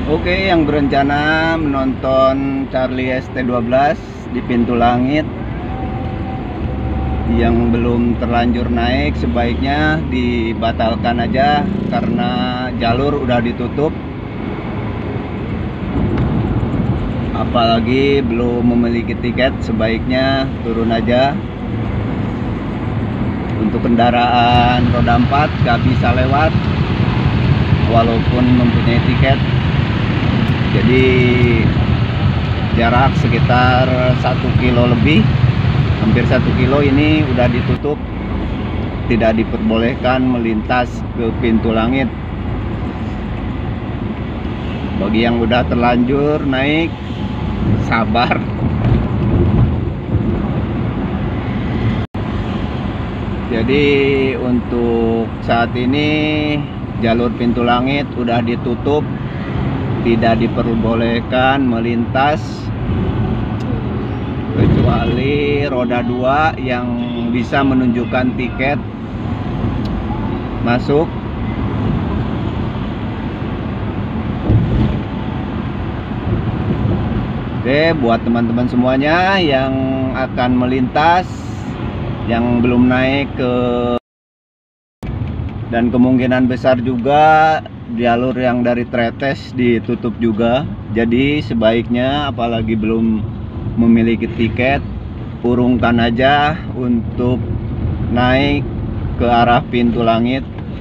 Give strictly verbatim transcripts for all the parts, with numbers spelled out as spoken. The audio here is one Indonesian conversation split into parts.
Oke, yang berencana menonton Charlie S T dua belas di pintu langit yang belum terlanjur naik sebaiknya dibatalkan aja karena jalur udah ditutup. Apalagi belum memiliki tiket, sebaiknya turun aja. Untuk kendaraan roda empat gak bisa lewat walaupun mempunyai tiket. Jadi jarak sekitar satu kilo lebih, hampir satu kilo ini udah ditutup, tidak diperbolehkan melintas ke pintu langit. Bagi yang udah terlanjur naik, sabar. Jadi untuk saat ini jalur pintu langit udah ditutup, tidak diperbolehkan melintas kecuali roda dua yang bisa menunjukkan tiket masuk. Oke, buat teman-teman semuanya yang akan melintas, yang belum naik ke, dan kemungkinan besar juga jalur yang dari Tretes ditutup juga. Jadi sebaiknya apalagi belum memiliki tiket, urungkan aja untuk naik ke arah pintu langit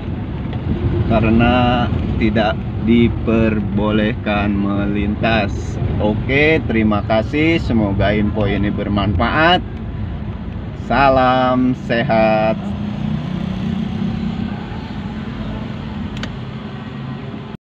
karena tidak diperbolehkan melintas. Oke, terima kasih, semoga info ini bermanfaat. Salam sehat.